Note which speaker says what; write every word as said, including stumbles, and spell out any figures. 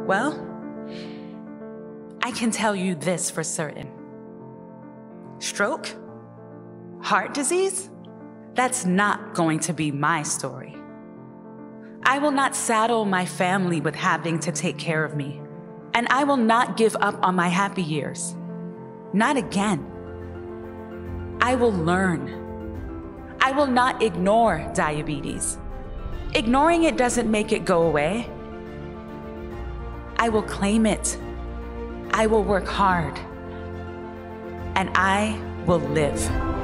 Speaker 1: Well, I can tell you this for certain. Stroke, heart disease, that's not going to be my story. I will not saddle my family with having to take care of me, and I will not give up on my happy years. Not again. I will learn. I will not ignore diabetes. Ignoring it doesn't make it go away. I will claim it. I will work hard. And I will live.